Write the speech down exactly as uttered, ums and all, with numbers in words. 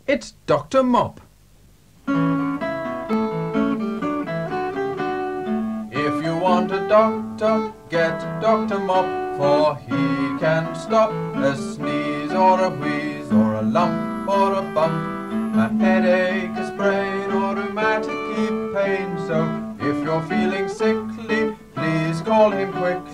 It's Doctor Mop. If you want a doctor, get Doctor Mop, for he can stop a sneeze or a wheeze or a lump or a bump, a headache, a sprain or rheumatic pain. So if you're feeling sickly, please call him quick.